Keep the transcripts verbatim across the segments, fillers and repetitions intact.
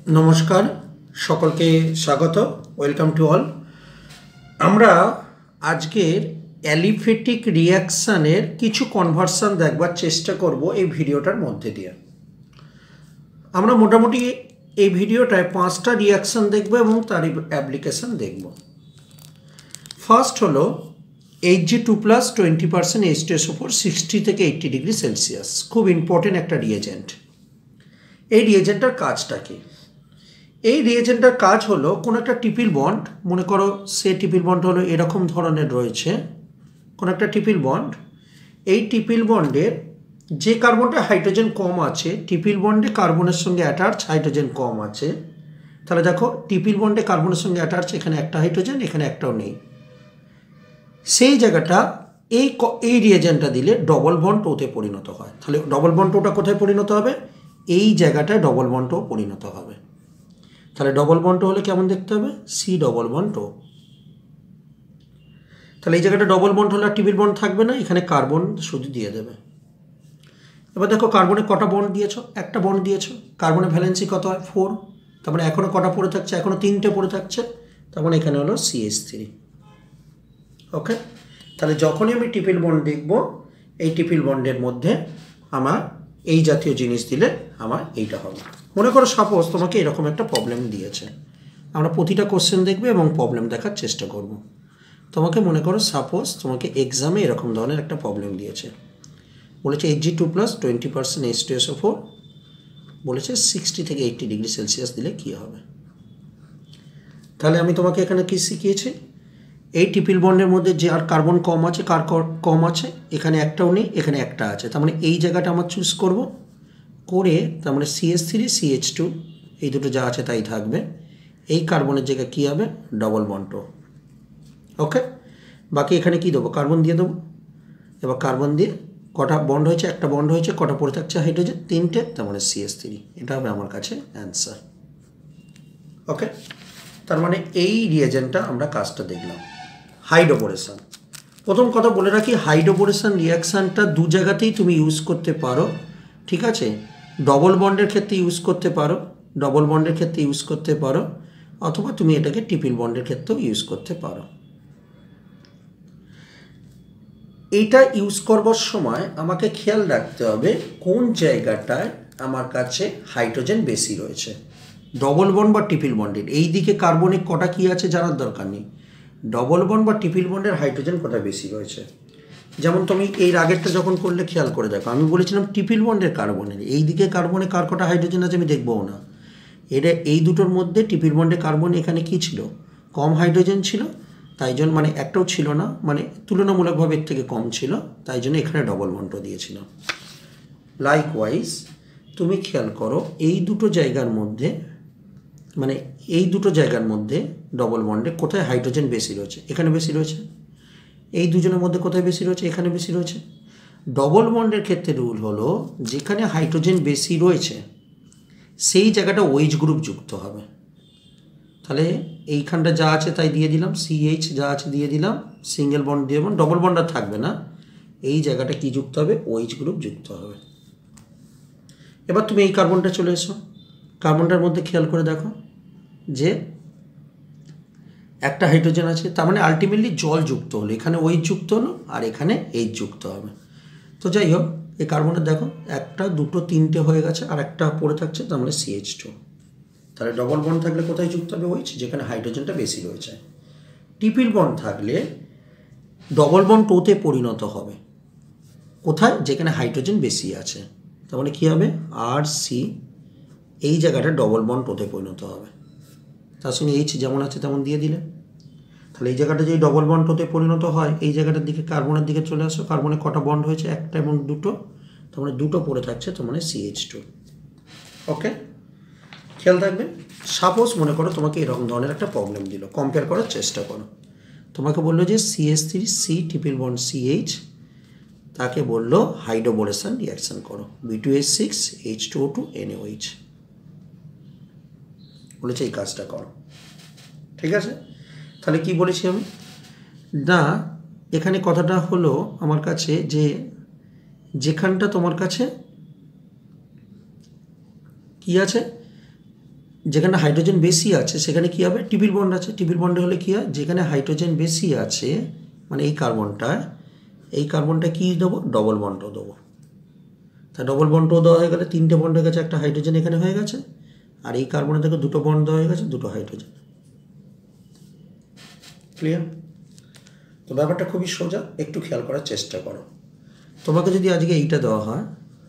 नमस्कार सकलके स्वागत welcome to all. আমরা আজকের অ্যালিফেটিক রিঅ্যাকশনের কিছু কনভার্সন দেখবার চেষ্টা করব এই ভিডিওটার মধ্যে দিয়ে। আমরা মোটামুটি এই ভিডিওটায় পাঁচটা রিঅ্যাকশন দেখব এবং তার অ্যাপ্লিকেশন দেখব। ফার্স্ট হলো H G two plus twenty percent H two S O four sixty থেকে এইট্টি ডিগ্রি সেলসিয়াস, খুব ইম্পর্টেন্ট একটা রিয়েজেন্ট। এই রিয়েজেন্টটার কাজটা কি? এই রিয়েজেন্টটার কাজ হলো কোনো একটা ট্রিপল বন্ড, মনে করো সে ট্রিপল বন্ড হলো এরকম ধরনের রয়েছে কোনো একটা ট্রিপল বন্ড। এই ট্রিপল বন্ডের যে কার্বনটা হাইড্রোজেন কম আছে, ট্রিপল বন্ডে কার্বনের সঙ্গে অ্যাটাচ হাইড্রোজেন কম আছে, তাহলে দেখো ট্রিপল বন্ডে কার্বনের সঙ্গে অ্যাটাচ এখানে একটা হাইড্রোজেন, এখানে একটাও নেই। সেই জায়গাটা এই এই রিয়েজেন্টটা দিলে ডবল বন্ড ওতে পরিণত হয়। তাহলে ডবল বন্ড ওটা কোথায় পরিণত হবে? এই জায়গাটায় ডবল বন্ড ও পরিণত হবে। তাহলে ডবল বন্ড হলে কেমন দেখতে হবে? C double bond O. তাহলে এই জায়গাটা ডবল বন্ড হলে আর ট্রিপল বন্ড থাকবে না, এখানে কার্বন শুধু দিয়ে দেবে। এবার দেখো কার্বনে কটা বন্ড দিয়েছো? একটা বন্ড দিয়েছো। কার্বনের ভ্যালেন্সি কত হয়? ফোর। তার মানে এখনও কটা পড়ে থাকছে? এখনও তিনটে পড়ে থাকছে। তার মানে এখানে হলো সি এইচ থ্রি। ওকে, তাহলে যখনই আমি ট্রিপল বন্ড দেখব, এই ট্রিপল বন্ডের মধ্যে আমার এই জাতীয় জিনিস দিলে আমার এইটা হবে। মনে করো সাপোজ তোমাকে এরকম একটা প্রবলেম দিয়েছে, আমরা প্রতিটা কোশ্চেন দেখবে এবং প্রবলেম দেখার চেষ্টা করব। তোমাকে মনে করো সাপোজ তোমাকে এক্সামে এরকম ধরনের একটা প্রবলেম দিয়েছে, বলেছে H G two plus twenty percent H two S O four, বলেছে সিক্সটি থেকে এইট্টি ডিগ্রি সেলসিয়াস দিলে কী হবে। তাহলে আমি তোমাকে এখানে কী শিখিয়েছি? এই ট্রিপল বন্ডের মধ্যে যে আর কার্বন কম আছে, কার কম আছে, এখানে একটাও নেই, এখানে একটা আছে। তার মানে এই জায়গাটা আমার চুজ করব করে, তার মানে C H three C H two এই দুটো যা আছে তাই থাকবে। এই কার্বনের জায়গায় কী হবে? Double bond. ওকে, বাকি এখানে কি দেবো? কার্বন দিয়ে দেবো। এবার কার্বন দিয়ে কটা বন্ড হয়েছে? একটা বন্ড হয়েছে। কটা পড়ে থাকছে হাইড্রোজেন? তিনটে। তার মানে সি এইচ থ্রি। এটা হবে আমার কাছে অ্যান্সার। ওকে, তার মানে এই রিয়েজেন্টটা আমরা কাজটা দেখলাম। হাইড্রোবোরেশন, প্রথম কথা বলে রাখি, হাইড্রোবোরেশন রিয়াকশানটা দু জায়গাতেই তুমি ইউজ করতে পারো। ঠিক আছে, ডবল বন্ডের ক্ষেত্রে ইউজ করতে পারো, ডবল বন্ডের ক্ষেত্রে ইউজ করতে পারো, অথবা তুমি এটাকে ট্রিপল বন্ডের ক্ষেত্রেও ইউজ করতে পারো। এইটা ইউজ করবার সময় আমাকে খেয়াল রাখতে হবে কোন জায়গাটায় আমার কাছে হাইড্রোজেন বেশি রয়েছে। ডবল বন্ড বা ট্রিপল বন্ডের এই দিকে কার্বনে কটা কী আছে জানার দরকার নেই, ডবল বন্ড বা ট্রিপল বন্ডের হাইড্রোজেন কোথায় বেশি রয়েছে। যেমন তুমি এর আগেরটা যখন করলে খেয়াল করে দেখো, আমি বলেছিলাম ট্রিপল বন্ডের কার্বনের এই দিকে কার্বনে কার কটা হাইড্রোজেন আছে আমি দেখবও না। এটা এই দুটোর মধ্যে ট্রিপল বন্ডের কার্বন এখানে কি ছিল? কম হাইড্রোজেন ছিল, তাই জন্য মানে একটাও ছিল না, মানে তুলনামূলকভাবে এর থেকে কম ছিল, তাই জন্য এখানে ডবল বন্ড দিয়েছিল। লাইকওয়াইজ তুমি খেয়াল করো এই দুটো জায়গার মধ্যে, মানে এই দুটো জায়গার মধ্যে ডবল বন্ডে কোথায় হাইড্রোজেন বেশি রয়েছে? এখানে বেশি রয়েছে। এই দুজনের মধ্যে কোথায় বেশি রয়েছে? এখানে বেশি রয়েছে। ডবল বন্ডের ক্ষেত্রে রুল হলো যেখানে হাইড্রোজেন বেশি রয়েছে সেই জায়গাটা ওইচ গ্রুপ যুক্ত হবে। তাহলে এইখানটা যা আছে তাই দিয়ে দিলাম, সিএইচ যা আছে দিয়ে দিলাম, সিঙ্গেল বন্ড দিয়ে দেবো, ডবল বন্ড আর থাকবে না। এই জায়গাটা কি যুক্ত হবে? ওইচ গ্রুপ যুক্ত হবে। এবার তুমি এই কার্বনটা চলে এসো, কার্বনটার মধ্যে খেয়াল করে দেখো যে একটা হাইড্রোজেন আছে, তার মানে আলটিমেটলি জল যুক্ত হলো, এখানে ওইচ যুক্ত হলো আর এখানে এইচ যুক্ত হবে। তো যাই হোক, এই কার্বনের দেখো একটা দুটো তিনটে হয়ে গেছে আর একটা পড়ে থাকছে, তার মানে সি এইচ টু। তাহলে ডবল বন্ড থাকলে কোথায় যুক্ত হবে? ওইচ, যেখানে হাইড্রোজেনটা বেশি রয়েছে। ট্রিপল বন্ড থাকলে ডবল বন্ড ওতে পরিণত হবে কোথায়? যেখানে হাইড্রোজেন বেশি আছে। তার মানে কী হবে? আর সি, এই জায়গাটা ডবল বন্ড ওতে পরিণত হবে। তার সঙ্গে এইচ যেমন আছে তেমন দিয়ে দিলে। তাহলে এই জায়গাটা যদি ডবল বন্ড হতে পরিণত হয়, এই জায়গাটার দিকে কার্বনের দিকে চলে আসো। কার্বনে কটা বন্ড হয়েছে? একটা এবং দুটো, তার মানে দুটো পড়ে থাকছে, তার মানে সি এইচ টু। ওকে, খেয়াল থাকবে। সাপোজ মনে করো তোমাকে এরকম ধরনের একটা প্রবলেম দিল, কম্পেয়ার করার চেষ্টা করো। তোমাকে বললো যে C H three C triple bond C H, তাকে বললো হাইড্রোবোরেশন রিয়াকশান করো, B two H six H two O two N O H, বলেছে এই কাজটা করো। ঠিক আছে, তাহলে কি বলেছি আমি? না, এখানে কথাটা হলো আমার কাছে যে যেখানটা তোমার কাছে কি আছে যেখানে হাইড্রোজেন বেশি আছে সেখানে কী হবে, ট্রিপল বন্ড আছে। ট্রিপল বন্ডে হলে কী হয়, যেখানে হাইড্রোজেন বেশি আছে মানে এই কার্বনটা, এই কার্বনটা কী দেবো, ডবল বন্ডও দেবো। তা ডবল বন্ডও দেওয়া হয়ে গেলে তিনটে বন্ড হয়ে গেছে, একটা হাইড্রোজেন এখানে হয়ে গেছে, আর এই কার্বনে থেকে দুটো বন্ড দেওয়া হয়ে গেছে, দুটো হাইড্রোজেন। ক্লিয়ার? তো ব্যাপারটা খুবই সোজা, একটু খেয়াল করার চেষ্টা করো। তোমাকে যদি আজকে এইটা দেওয়া হয়,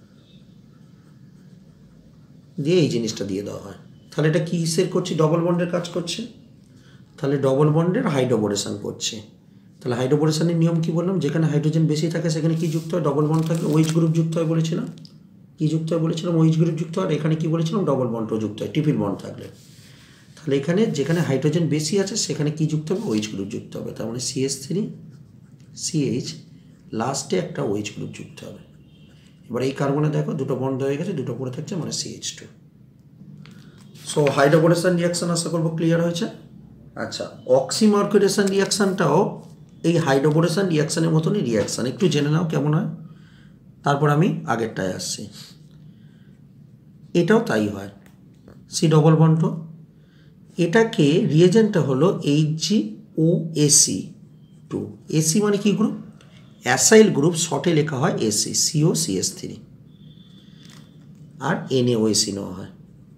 দিয়ে এই জিনিসটা দিয়ে দেওয়া হয়, তাহলে এটা কিসের করছি, ডবল বন্ডের কাজ করছে। তাহলে ডবল বন্ডের হাইড্রোবোরেশন করছে। তাহলে হাইড্রোবোরেশনের নিয়ম কি বললাম, যেখানে হাইড্রোজেন বেশি থাকে সেখানে কি যুক্ত হয়, ডবল বন্ড থাকে। ওইচ গ্রুপ যুক্ত হয় বলেছিলাম, কি যুক্ত হয় বলেছিলাম, ওইচ গ্রুপ যুক্ত হয়। আর এখানে কি বলেছিলাম, ডবল বন্ডও যুক্ত হয় ট্রিপল বন্ড থাকলে। তাহলে এখানে যেখানে হাইড্রোজেন বেশি আছে সেখানে কি যুক্ত হবে, ওইচ গ্রুপ যুক্ত হবে। তার মানে C S three C H লাস্টে একটা ওইচ গ্রুপ যুক্ত হবে। এবার এই কার্বনে দেখো দুটো বন্ড হয়ে গেছে, দুটো পড়ে থাকছে, মানে C H two. So hydroboration reaction আশা করবো ক্লিয়ার হয়েছে। আচ্ছা, অক্সিমার্কুরেশন রিয়াকশানটাও এই হাইড্রোবোরেশন রিয়াকশানের মতনই রিয়াকশান, একটু জেনে নাও কেমন হয়, তারপর আমি আগেরটায় আসছি। এটাও তাই হয়, সি ডবল বন্ড। এটাকে রিয়েজেন্টটা হলো H G O AC two. AC মানে কি গ্রুপ, অ্যাসাইল গ্রুপ, শর্টে লেখা হয় AC, CO C S three, আর এনএও এসি নেওয়া হয়।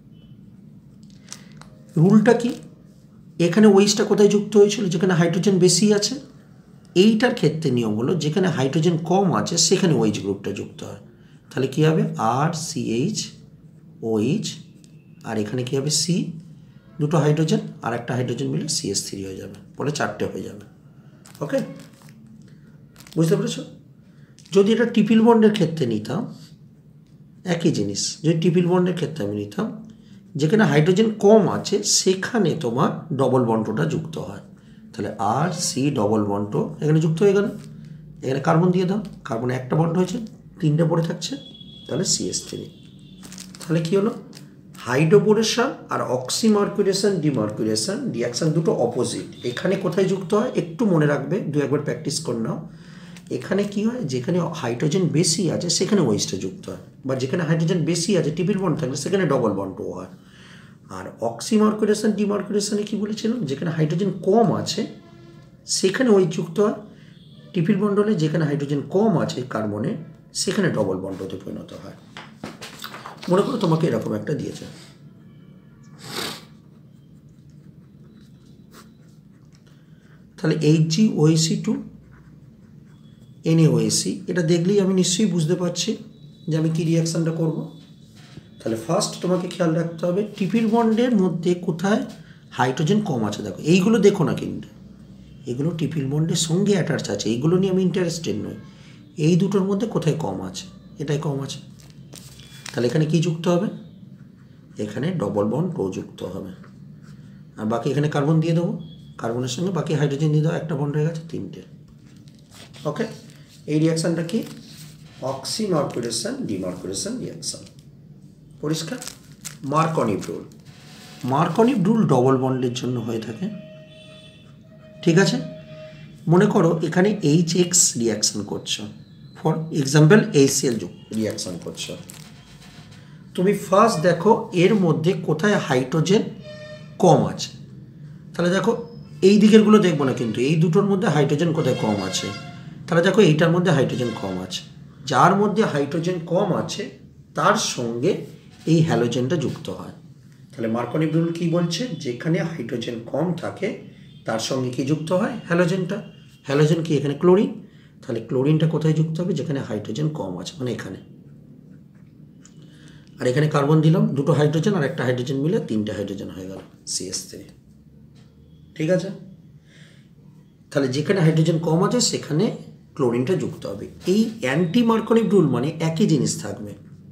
রুলটা কি, এখানে ওইচটা কোথায় যুক্ত হয়েছিল, যেখানে হাইড্রোজেন বেশি আছে। এইটার ক্ষেত্রে নিয়ম হলো যেখানে হাইড্রোজেন কম আছে সেখানে ওইচ গ্রুপটা যুক্ত হয়। তাহলে কী হবে, আর সি এইচ ওইচ, আর এখানে কী হবে, সি, দুটো হাইড্রোজেন আর একটা হাইড্রোজেন মিলে সি এস থ্রি হয়ে যাবে, পরে চারটে হয়ে যাবে। ওকে, বুঝতে পেরেছ? যদি এটা ট্রিপল বন্ডের ক্ষেত্রে নিতাম একই জিনিস, যদি ট্রিপল বন্ডের ক্ষেত্রে আমি নিতাম যেখানে হাইড্রোজেন কম আছে সেখানে তোমার ডবল বন্ডটা যুক্ত হয়। তাহলে আর সি ডবল বন্ড এখানে যুক্ত হয়ে গেল, এখানে কার্বন দিয়ে দাও, কার্বনে একটা বন্ড হয়েছে, তিনটে পড়ে থাকছে, তাহলে সি এস থ্রি। তাহলে কী হলো, হাইড্রোবোরেশন আর অক্সিমার্কুরেশন ডিমার্কুরেশন রিয়াকশান দুটো অপোজিট। এখানে কোথায় যুক্ত হয় একটু মনে রাখবে, দু একবার প্র্যাকটিস করে নাও। এখানে কি হয়, যেখানে হাইড্রোজেন বেশি আছে সেখানে ওইচটা যুক্ত হয়, বা যেখানে হাইড্রোজেন বেশি আছে ট্রিপল বন্ড থাকলে সেখানে ডবল বন্ডও হয়। আর অক্সিমার্কুরেশন ডিমার্কুরেশনে কী বলেছিলাম, যেখানে হাইড্রোজেন কম আছে সেখানে ওইচ যুক্ত হয়, ট্রিপল বন্ড হলে যেখানে হাইড্রোজেন কম আছে কার্বনে সেখানে ডবল বন্ডতে পরিণত হয়। মনে করো তোমাকে এরকম একটা দিয়েছে, তাহলে H G OAC two NAOAC, এটা দেখলেই আমি নিশ্চয়ই বুঝতে পারছি যে আমি কী রিয়াকশানটা করব। তাহলে ফার্স্ট তোমাকে খেয়াল রাখতে হবে ট্রিপল বন্ডের মধ্যে কোথায় হাইড্রোজেন কম আছে। দেখো এইগুলো দেখো না, কিন্তু এগুলো ট্রিপল বন্ডের সঙ্গে অ্যাটাচ আছে, এইগুলো নিয়ে আমি ইন্টারেস্টেড নই। এই দুটোর মধ্যে কোথায় কম আছে, এটাই কম আছে, তাহলে এখানে কি যুক্ত হবে, এখানে ডবল বন্ড ও যুক্ত হবে। আর বাকি এখানে কার্বন দিয়ে দেবো, কার্বনের সঙ্গে বাকি হাইড্রোজেন দিয়ে দেবো, একটা বন্ড হয়ে গেছে, তিনটে। ওকে, এই রিয়াকশানটা কি, অক্সিমার্কুরেশন ডিমার্কুরেশন রিয়াকশান। পরিষ্কার? Markovnikov rule, Markovnikov rule double বন্ডের জন্য হয়ে থাকে। ঠিক আছে, মনে করো এখানে এইচ এক্স রিয়াকশান করছো, ফর এক্সাম্পল এইচসিএল রিয়াকশান করছো। তুমি ফার্স্ট দেখো এর মধ্যে কোথায় হাইড্রোজেন কম আছে। তাহলে দেখো এই দিকেরগুলো দেখবো না, কিন্তু এই দুটোর মধ্যে হাইড্রোজেন কোথায় কম আছে। তাহলে দেখো এইটার মধ্যে হাইড্রোজেন কম আছে, যার মধ্যে হাইড্রোজেন কম আছে তার সঙ্গে এই হ্যালোজেনটা যুক্ত হয়। তাহলে মার্কনি রুল কী বলছে, যেখানে হাইড্রোজেন কম থাকে তার সঙ্গে কি যুক্ত হয়, হ্যালোজেনটা। হ্যালোজেন কি, এখানে ক্লোরিন, তাহলে ক্লোরিনটা কোথায় যুক্ত হবে, যেখানে হাইড্রোজেন কম আছে, মানে এখানে। আর এখানে কার্বন দিলাম, দুটো হাইড্রোজেন আর একটা হাইড্রোজেন মিলে তিনটে হাইড্রোজেন হয়ে গেল, সি এস থ্রি। ঠিক আছে, তাহলে যেখানে হাইড্রোজেন কম আছে সেখানে ক্লোরিনটা যুক্ত হবে। এই অ্যান্টি মার্কনি রুল মানে একই জিনিস থাকবে,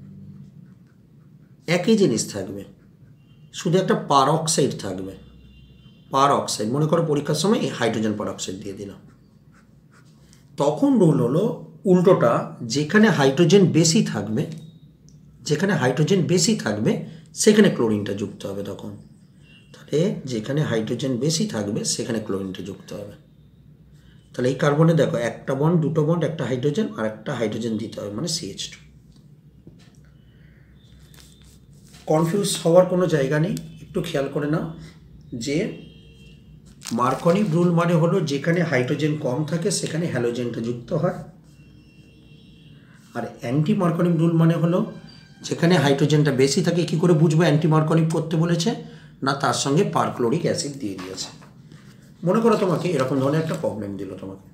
একই জিনিস থাকবে, শুধু একটা পার অক্সাইড থাকবে, পার অক্সাইড। মনে করো পরীক্ষার সময় এই হাইড্রোজেন পার অক্সাইড দিয়ে দিলাম, তখন রুল হলো উল্টোটা, যেখানে হাইড্রোজেন বেশি থাকবে, যেখানে হাইড্রোজেন বেশি থাকবে সেখানে ক্লোরিনটা যুক্ত হবে তখন। তাহলে যেখানে হাইড্রোজেন বেশি থাকবে সেখানে ক্লোরিনটা যুক্ত হবে। তাহলে এই কার্বনে দেখো একটা বন্ড, দুটো বন্ড, একটা হাইড্রোজেন আর একটা হাইড্রোজেন দিতে হবে, মানে সি এইচ টু। কনফিউজ হওয়ার কোনো জায়গা নেই, একটু খেয়াল করে নাও যে মার্কনি রুল মানে হলো যেখানে হাইড্রোজেন কম থাকে সেখানে হ্যালোজেনটা যুক্ত হয়, আর অ্যান্টি মার্কনি রুল মানে হলো যেখানে হাইড্রোজেনটা বেশি থাকে। কি করে বুঝবো অ্যান্টি মার্কনি করতে বলেছে? না তার সঙ্গে পারক্লোরিক অ্যাসিড দিয়ে দিয়েছে। মনে করো তোমাকে এরকম ধরনের একটা প্রবলেম দিল তোমাকে,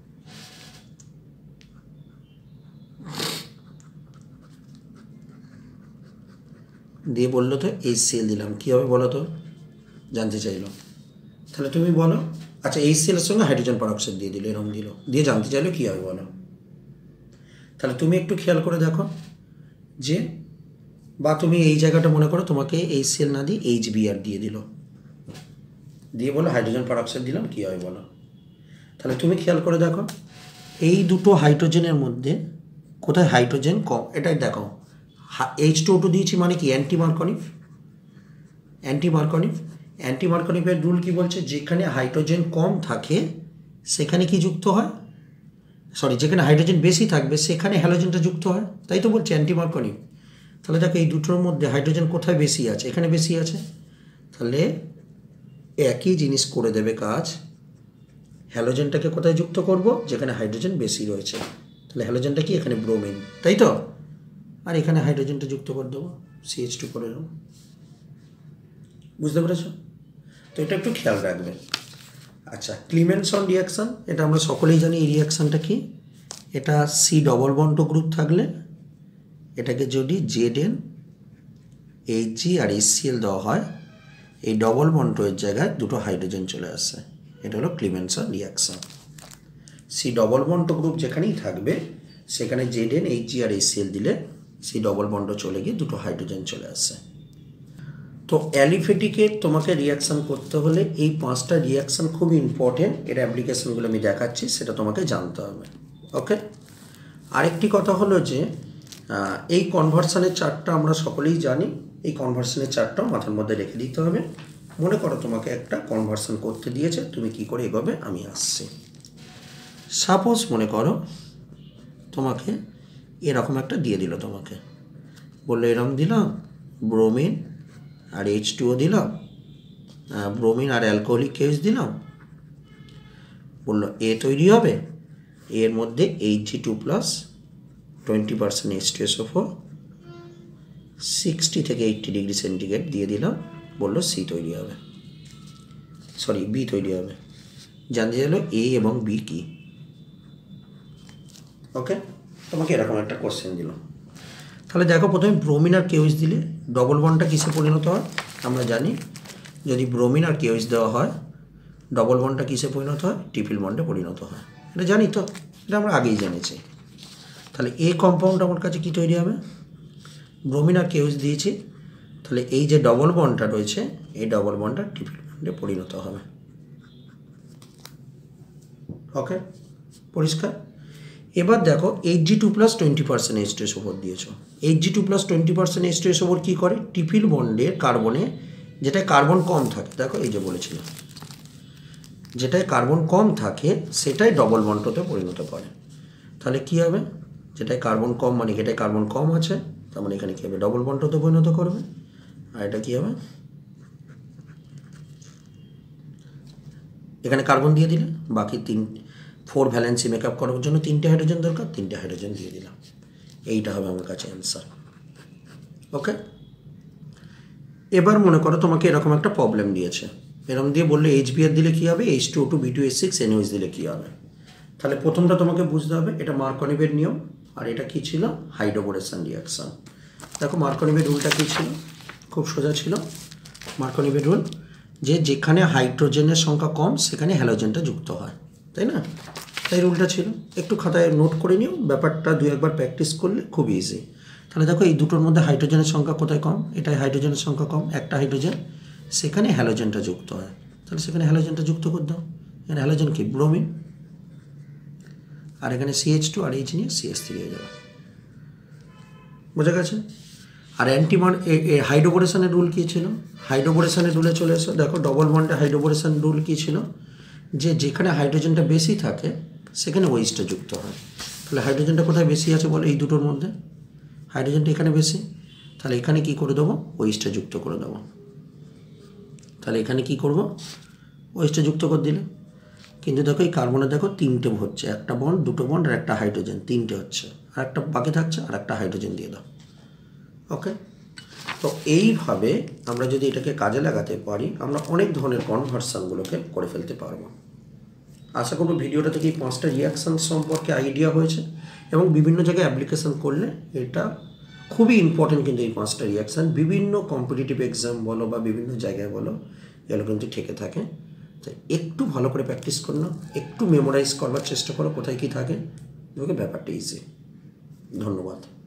দিয়ে বললো তো এইচ সি এল দিলাম, কী হবে বলো তো, জানতে চাইলো। তাহলে তুমি বলো, আচ্ছা এইচ সি এলের সঙ্গে হাইড্রোজেন পারঅক্সাইড দিয়ে দিল, এরকম দিল, দিয়ে জানতে চাইলো কী হবে বলো। তাহলে তুমি একটু খেয়াল করে দেখো যে, বা তুমি এই জায়গাটা মনে করো তোমাকে এইচ সি এল না দিয়ে এইচ বি আর দিয়ে দিল, দিয়ে বলো হাইড্রোজেন পারঅক্সাইড দিলাম, কী হবে বলো। তাহলে তুমি খেয়াল করে দেখো এই দুটো হাইড্রোজেনের মধ্যে কোথায় হাইড্রোজেন কম, এটাই দেখো। এইচ টু ও টু দিয়েছি মানে কি anti Markovnikov, anti Markovnikov anti মার্কনিভের রুল কী বলছে? যেখানে হাইড্রোজেন কম থাকে সেখানে কি যুক্ত হয়, সরি যেখানে হাইড্রোজেন বেশি থাকবে সেখানে হ্যালোজেনটা যুক্ত হয়, তাই তো বলছে অ্যান্টি মার্কনিভ। তাহলে দেখো এই দুটোর মধ্যে হাইড্রোজেন কোথায় বেশি আছে? এখানে বেশি আছে, তাহলে একই জিনিস করে দেবে কাজ। হ্যালোজেনটাকে কোথায় যুক্ত করব? যেখানে হাইড্রোজেন বেশি রয়েছে। তাহলে হ্যালোজেনটা কি? এখানে ব্রোমিন, তাই তো, আর এখানে হাইড্রোজেনটা যুক্ত করে দেবো, সি এইচ টু করে দেবো। বুঝতে পেরেছ? তো এটা একটু খেয়াল রাখবে। আচ্ছা, ক্লিমেনসন রিয়াকশান, এটা আমরা সকলেই জানি এই রিয়াকশানটা কি। এটা সি ডবল বন্ড গ্রুপ থাকলে এটাকে যদি Z N H G R H C L দেওয়া হয়, এই ডবল বন্ডের জায়গায় দুটো হাইড্রোজেন চলে আসে, এটা হলো Clemmensen reaction. C double bond group যেখানেই থাকবে সেখানে Z N H G R H C L দিলে সি ডবল বন্ড চলে গিয়ে দুটো হাইড্রোজেন চলে আসে। তো অ্যালিফেটিকে তোমাকে রিয়াকশান করতে হলে এই পাঁচটা রিয়াকশান খুব ইম্পর্টেন্ট, এর অ্যাপ্লিকেশনগুলো আমি দেখাচ্ছি, সেটা তোমাকে জানতে হবে। ওকে, আরেকটি কথা হলো যে এই কনভার্সনের চার্টটা আমরা সকলেই জানি, এই কনভার্সনের চার্টটাও মাথার মধ্যে রেখে দিতে হবে। মনে করো তোমাকে একটা কনভার্সন করতে দিয়েছে, তুমি কি করে এগোবে আমি আসছি। সাপোজ মনে করো তোমাকে এরকম একটা দিয়ে দিল, তোমাকে বললো এরকম দিলাম ব্রোমিন আর এইচ টু ও দিলাম, ব্রোমিন আর অ্যালকোহলিক কেস দিলাম, বললো এ তৈরি হবে, এর মধ্যে H G two plus twenty percent H two S O four, sixty থেকে এইট্টি ডিগ্রি সেন্টিগ্রেড দিয়ে দিলাম, বললো সি তৈরি হবে, সরি বি তৈরি হবে। জানতে চাইলো এ এবং বি কি। ওকে, তোমাকে এরকম একটা কোশ্চেন দিল। তাহলে দেখো প্রথমে ব্রোমিন আর কেওইচ দিলে ডবল বন্ডটা কিসে পরিণত হয়? আমরা জানি যদি ব্রোমিন আর কেওইচ দেওয়া হয় ডবল বন্ডটা কিসে পরিণত হয়? ট্রিপল বন্ডে পরিণত হয়, এটা জানি তো, এটা আমরা আগেই জেনেছি। তাহলে এ কম্পাউন্ড আমার কাছে কি তৈরি হবে? ব্রোমিন আর কেওইচ দিয়েছি, তাহলে এই যে ডবল বন্ডটা রয়েছে এই ডবল বন্ডটা ট্রিপল বন্ডে পরিণত হবে। ওকে, পরিষ্কার। এবার দেখো H G two plus twenty percent H two S ওপর দিয়েছ, H G two plus twenty percent H two S ওপর কী করে? ট্রিপল বন্ডের কার্বনে যেটায় কার্বন কম থাকে, দেখো এই যে বলেছিলাম যেটায় কার্বন কম থাকে সেটাই ডবল বন্ডতে পরিণত করে। তাহলে কী হবে? যেটায় কার্বন কম মানে এটায় কার্বন কম আছে, তার মানে এখানে কী হবে? ডবল বন্ডতে পরিণত করবে। আর এটা কী হবে? এখানে কার্বন দিয়ে দিলে বাকি তিন ফোর ভ্যালেন্সি মেকআপ করার জন্য তিনটে হাইড্রোজেন দরকার, তিনটে হাইড্রোজেন দিয়ে দিলাম, এইটা হবে আমার কাছে অ্যান্সার। ওকে, এবার মনে করো তোমাকে এরকম একটা প্রবলেম দিয়েছে, এরকম দিয়ে বললে এইচ বি আর দিলে কী হবে? H two O two B two H six NOH দিলে কী হবে? তাহলে প্রথমটা তোমাকে বুঝতে হবে এটা মার্কনিভের নিয়ম, আর এটা কী ছিল? Hydroboration reaction. দেখো মার্কনিভের রুলটা কী ছিল? খুব সোজা ছিল মার্কনিভের রুল, যে যেখানে হাইড্রোজেনের সংখ্যা কম সেখানে হ্যালোজেনটা যুক্ত হয়, তাই না? তাই রুলটা ছিল, একটু খাতায় নোট করে নিও, ব্যাপারটা দু একবার প্র্যাকটিস করলে খুব ইজি। তাহলে দেখো এই দুটোর মধ্যে হাইড্রোজেনের সংখ্যা কোথায় কম? এটাই হাইড্রোজেনের সংখ্যা কম, একটা হাইড্রোজেন, সেখানে হ্যালোজেনটা যুক্ত হয়, তাহলে সেখানে হ্যালোজেনটা যুক্ত করে দাও। এখানে হ্যালোজেন কি? ব্রোমিন, আর এখানে সি এইচ টু আর এইচ নিয়ে সি এইচ থ্রি হয়ে যাবে। বোঝা গেছে? আর অ্যান্টিমান হাইড্রোবোরেশনের রুল কী ছিল? হাইড্রোবোরেশনের রুলে চলে এসো, দেখো ডবল বন্ডে হাইড্রোবোরেশন রুল কী ছিল? যে যেখানে হাইড্রোজেনটা বেশি থাকে সেখানে ওইচটা যুক্ত হয়। তাহলে হাইড্রোজেনটা কোথায় বেশি আছে বলো? এই দুটোর মধ্যে হাইড্রোজেনটা এখানে বেশি, তাহলে এখানে কি করে দেবো? ওইচটা যুক্ত করে দেবো। তাহলে এখানে কি করব, ওএইচটা যুক্ত করে দিলে। কিন্তু দেখো এই কার্বনে দেখো তিনটে হচ্ছে, একটা বন্ড, দুটো বন্ড আর একটা হাইড্রোজেন, তিনটে হচ্ছে, আর একটা বাকি থাকছে, আর একটা হাইড্রোজেন দিয়ে দাও। ওকে, তো এইভাবে আমরা যদি এটাকে কাজে লাগাতে পারি আমরা অনেক ধরনের কনভার্সানগুলোকে করে ফেলতে পারবো। আশা করব ভিডিওটা থেকে এই পাঁচটা রিয়াকশান সম্পর্কে আইডিয়া হয়েছে এবং বিভিন্ন জায়গায় অ্যাপ্লিকেশান করলে এটা খুবই ইম্পর্টেন্ট। কিন্তু এই পাঁচটা রিয়াকশান বিভিন্ন কম্পিটিটিভ এক্সাম বলো বা বিভিন্ন জায়গায় বলো এগুলো কিন্তু থেকে থাকে। তাই একটু ভালো করে প্র্যাকটিস করো না, একটু মেমোরাইজ করবার চেষ্টা করো কোথায় কী থাকে, দেখবে ব্যাপারটা ইজি। ধন্যবাদ।